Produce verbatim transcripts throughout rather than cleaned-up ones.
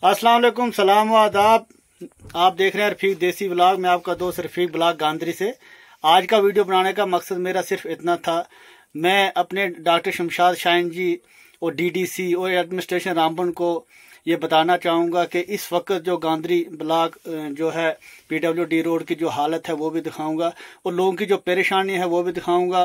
अस्सलाम वालेकुम, सलाम व आदाब। आप देख रहे हैं रफीक देसी ब्लॉग। मैं आपका दोस्त रफीक ब्लॉग गांधरी से। आज का वीडियो बनाने का मकसद मेरा सिर्फ इतना था, मैं अपने डॉक्टर शमशाद शाहीन जी और डीडीसी और एडमिनिस्ट्रेशन रामबन को ये बताना चाहूँगा कि इस वक्त जो गांधरी ब्लॉक जो है पीडब्ल्यूडी रोड की जो हालत है वो भी दिखाऊंगा और लोगों की जो परेशानी है वो भी दिखाऊंगा।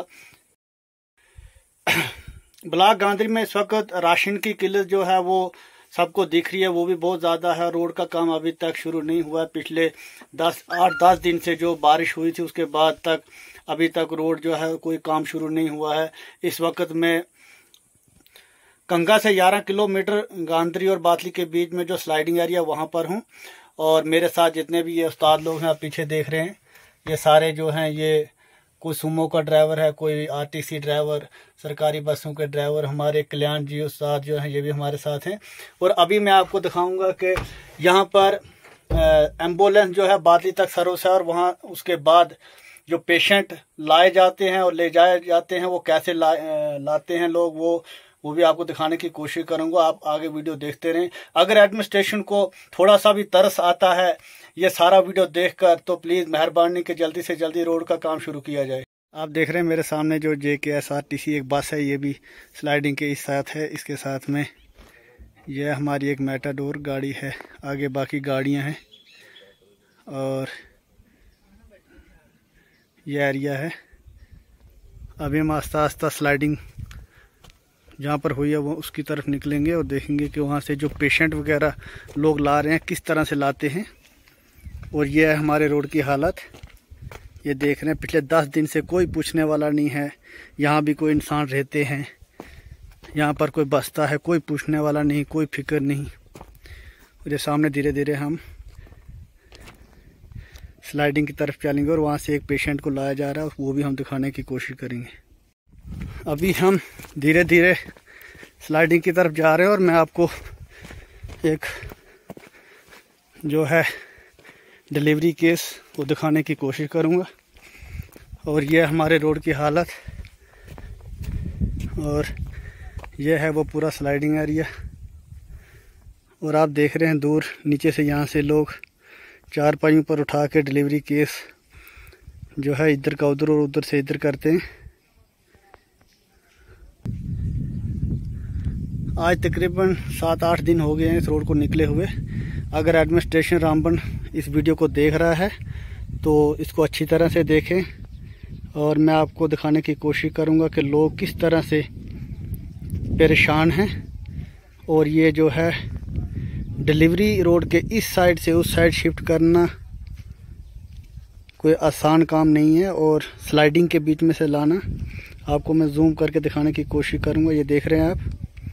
ब्लॉक गांधरी में इस वक्त राशन की किल्लत जो है वो सबको दिख रही है, वो भी बहुत ज़्यादा है। रोड का काम अभी तक शुरू नहीं हुआ है। पिछले दस आठ दस दिन से जो बारिश हुई थी उसके बाद तक अभी तक रोड जो है कोई काम शुरू नहीं हुआ है। इस वक्त मैं कंगा से ग्यारह किलोमीटर गांधरी और बातली के बीच में जो स्लाइडिंग एरिया वहाँ पर हूँ, और मेरे साथ जितने भी ये उस्ताद लोग हैं आप पीछे देख रहे हैं, ये सारे जो हैं ये कोई सुमो का ड्राइवर है, कोई आरटीसी ड्राइवर, सरकारी बसों के ड्राइवर। हमारे कल्याण जी उस्ताद जो हैं ये भी हमारे साथ हैं। और अभी मैं आपको दिखाऊंगा कि यहाँ पर एम्बुलेंस जो है बातली तक सर्विस है, और वहाँ उसके बाद जो पेशेंट लाए जाते हैं और ले जाए जाते हैं वो कैसे ला, लाते हैं लोग, वो वो भी आपको दिखाने की कोशिश करूंगा। आप आगे वीडियो देखते रहें। अगर एडमिनिस्ट्रेशन को थोड़ा सा भी तरस आता है ये सारा वीडियो देखकर, तो प्लीज़ मेहरबानी कि जल्दी से जल्दी रोड का काम शुरू किया जाए। आप देख रहे हैं मेरे सामने जो जे के एस आर टी सी एक बस है, ये भी स्लाइडिंग के इस साथ है। इसके साथ में यह हमारी एक मेटाडोर गाड़ी है, आगे बाकी गाड़ियां हैं, और यह एरिया है। अभी हम आस्ता आस्ता स्लाइडिंग जहाँ पर हुई है वो उसकी तरफ निकलेंगे और देखेंगे कि वहाँ से जो पेशेंट वगैरह लोग ला रहे हैं किस तरह से लाते हैं। और ये है हमारे रोड की हालत। ये देख रहे हैं पिछले दस दिन से कोई पूछने वाला नहीं है। यहाँ भी कोई इंसान रहते हैं, यहाँ पर कोई बसता है, कोई पूछने वाला नहीं, कोई फिक्र नहीं। और ये सामने धीरे धीरे हम स्लाइडिंग की तरफ चलेंगे और वहाँ से एक पेशेंट को लाया जा रहा है, वो भी हम दिखाने की कोशिश करेंगे। अभी हम धीरे धीरे स्लाइडिंग की तरफ जा रहे हैं और मैं आपको एक जो है डिलीवरी केस को दिखाने की कोशिश करूंगा। और यह हमारे रोड की हालत, और यह है वो पूरा स्लाइडिंग एरिया। और आप देख रहे हैं दूर नीचे से यहाँ से लोग चार पाइयों पर उठा के डिलीवरी केस जो है इधर का उधर और उधर से इधर करते हैं। आज तकरीबन सात आठ दिन हो गए हैं इस रोड को निकले हुए। अगर एडमिनिस्ट्रेशन रामबन इस वीडियो को देख रहा है तो इसको अच्छी तरह से देखें, और मैं आपको दिखाने की कोशिश करूंगा कि लोग किस तरह से परेशान हैं। और ये जो है डिलीवरी रोड के इस साइड से उस साइड शिफ्ट करना कोई आसान काम नहीं है, और स्लाइडिंग के बीच में से लाना आपको मैं जूम करके दिखाने की कोशिश करूंगा। ये देख रहे हैं आप,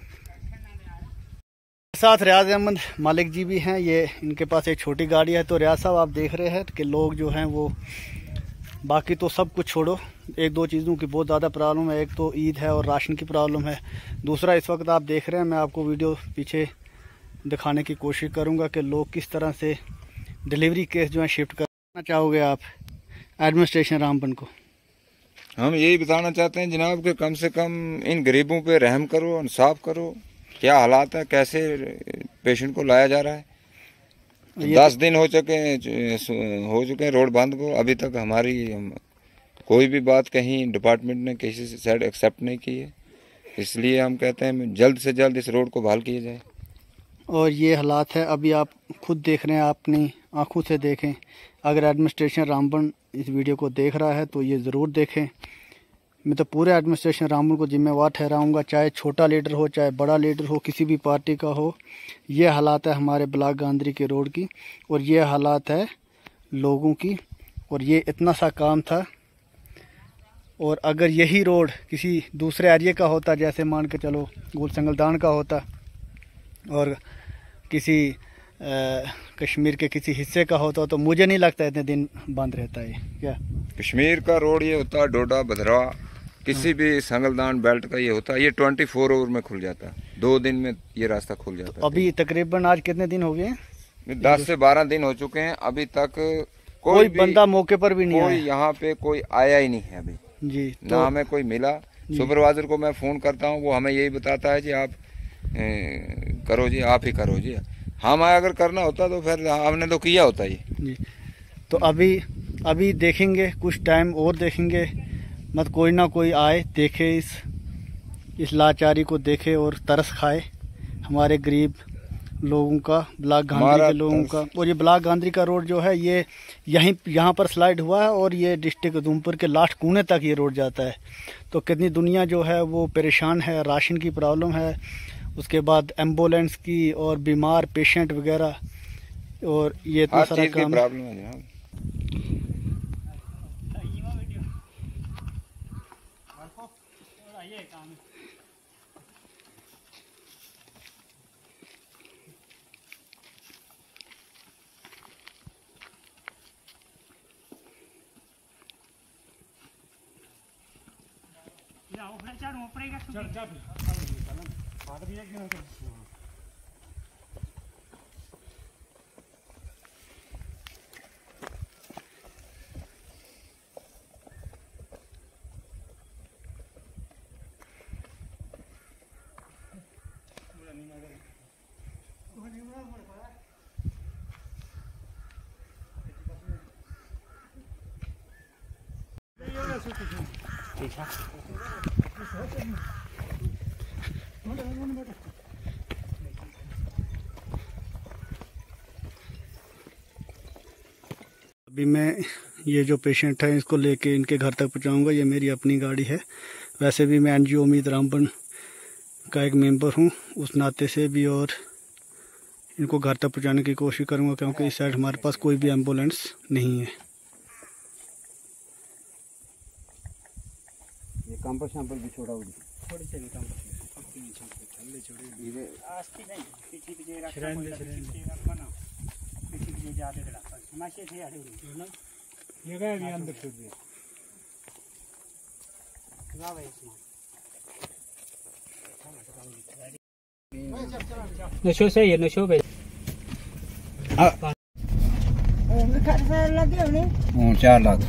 साथ रियाज अहमद मालिक जी भी हैं। ये इनके पास एक छोटी गाड़ी है। तो रियाज साहब आप देख रहे हैं कि लोग जो हैं वो, बाकी तो सब कुछ छोड़ो, एक दो चीज़ों की बहुत ज़्यादा प्रॉब्लम है। एक तो ईद है और राशन की प्रॉब्लम है। दूसरा इस वक्त आप देख रहे हैं, मैं आपको वीडियो पीछे दिखाने की कोशिश करूंगा कि लोग किस तरह से डिलीवरी केस जो है शिफ्ट करना चाहोगे आप एडमिनिस्ट्रेशन रामबन को? हम यही बताना चाहते हैं जनाब कि कम से कम इन गरीबों पे रहम करो, इंसाफ करो। क्या हालात है, कैसे पेशेंट को लाया जा रहा है। दस दिन हो चुके हो चुके हैं रोड बंद को, अभी तक हमारी कोई भी बात कहीं डिपार्टमेंट ने किसी साइड एक्सेप्ट नहीं की है। इसलिए हम कहते हैं जल्द से जल्द इस रोड को बहाल किया जाए। और ये हालात है, अभी आप खुद देख रहे हैं, अपनी आंखों से देखें। अगर एडमिनिस्ट्रेशन रामबन इस वीडियो को देख रहा है तो ये ज़रूर देखें। मैं तो पूरे एडमिनिस्ट्रेशन रामबन को जिम्मेवार ठहराऊंगा, चाहे छोटा लीडर हो चाहे बड़ा लीडर हो, किसी भी पार्टी का हो। ये हालात है हमारे ब्लॉक गांधरी के रोड की, और ये हालात है लोगों की। और ये इतना सा काम था, और अगर यही रोड किसी दूसरे एरिया का होता, जैसे मान के चलो गोल संगलदान का होता और किसी आ, कश्मीर के किसी हिस्से का होता, तो मुझे नहीं लगता इतने दिन बंद रहता है। क्या कश्मीर का रोड ये होता, डोडा भद्रवा किसी भी संगलदान बेल्ट का ये होता, ये ट्वेंटी फोर आवर में खुल जाता, दो दिन में ये रास्ता खुल जाता। तो अभी तकरीबन आज कितने दिन हो गए हैं? दस से बारह दिन हो चुके हैं। अभी तक कोई, कोई बंदा मौके पर भी नहीं कोई आया। यहाँ पे कोई आया ही नहीं है अभी जी। तो ना हमें कोई मिला। सुपरवाइजर को मैं फ़ोन करता हूँ, वो हमें यही बताता है जी आप ए, करो जी, आप ही करो जी। हम अगर करना होता तो फिर हमने तो किया होता ये जी। तो अभी अभी देखेंगे, कुछ टाइम और देखेंगे, मत कोई ना कोई आए, देखे इस इस लाचारी को, देखे और तरस खाए हमारे गरीब लोगों का, ब्लॉक गांधी के लोगों का। और ये ब्लॉक गांधी का रोड जो है ये यहीं यहाँ पर स्लाइड हुआ है और ये डिस्ट्रिक्ट उधमपुर के लास्ट कोने तक ये रोड जाता है। तो कितनी दुनिया जो है वो परेशान है, राशन की प्रॉब्लम है, उसके बाद एम्बुलेंस की और बीमार पेशेंट वगैरह, और ये इतना सारा काम प्रॉब्लम है। अभी मैं ये जो पेशेंट है इसको लेके इनके घर तक पहुंचाऊंगा। ये मेरी अपनी गाड़ी है, वैसे भी मैं एनजीओ उम्मीद रामबन का एक मेंबर हूं उस नाते से भी, और इनको घर तक पहुंचाने की कोशिश करूंगा क्योंकि इस साइड हमारे पास कोई भी एम्बुलेंस नहीं है। ये कैंपर सैंपल भी छोड़ा हुआ थोड़ी सी कैंपर थल्ले छोड़े ये आस्ती नहीं पीछे पीछे रखना रखना ना पीछे पीछे ज्यादा रखना समाशे थे आड़े ना ये गया ये अंदर छोड़ दिया ना भाई इसमें नशो से ये नशो पे हां खर्चा लगे होने हां चार लाख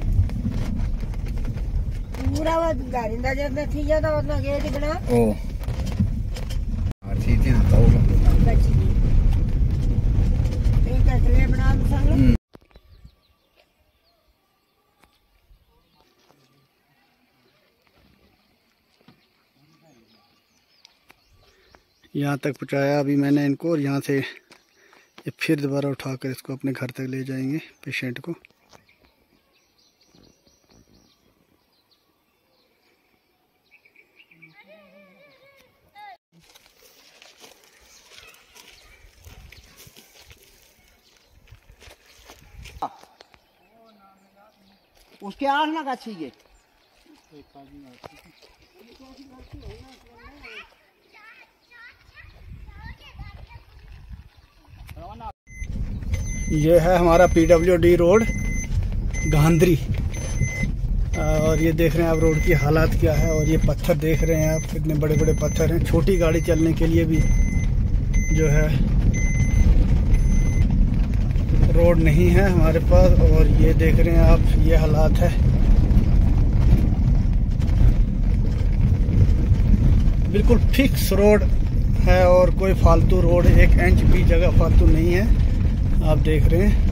पूरा वो गाड़ी दा जब थी जाता उतना गेट बना ओ अच्छी थी तो बची एक कसले बना संग यहाँ तक पहुँचाया अभी मैंने इनको, और यहाँ से ये फिर दोबारा उठाकर इसको अपने घर तक ले जाएंगे पेशेंट को। उसके आठ ना अच्छी है ये है हमारा पीडब्ल्यूडी रोड गांधी, और ये देख रहे हैं आप रोड की हालात क्या है, और ये पत्थर देख रहे हैं आप कितने बड़े बड़े पत्थर हैं। छोटी गाड़ी चलने के लिए भी जो है रोड नहीं है हमारे पास, और ये देख रहे हैं आप ये हालात है। बिल्कुल फिक्स रोड है और कोई फालतू रोड एक इंच भी जगह फालतू नहीं है, आप देख रहे हैं।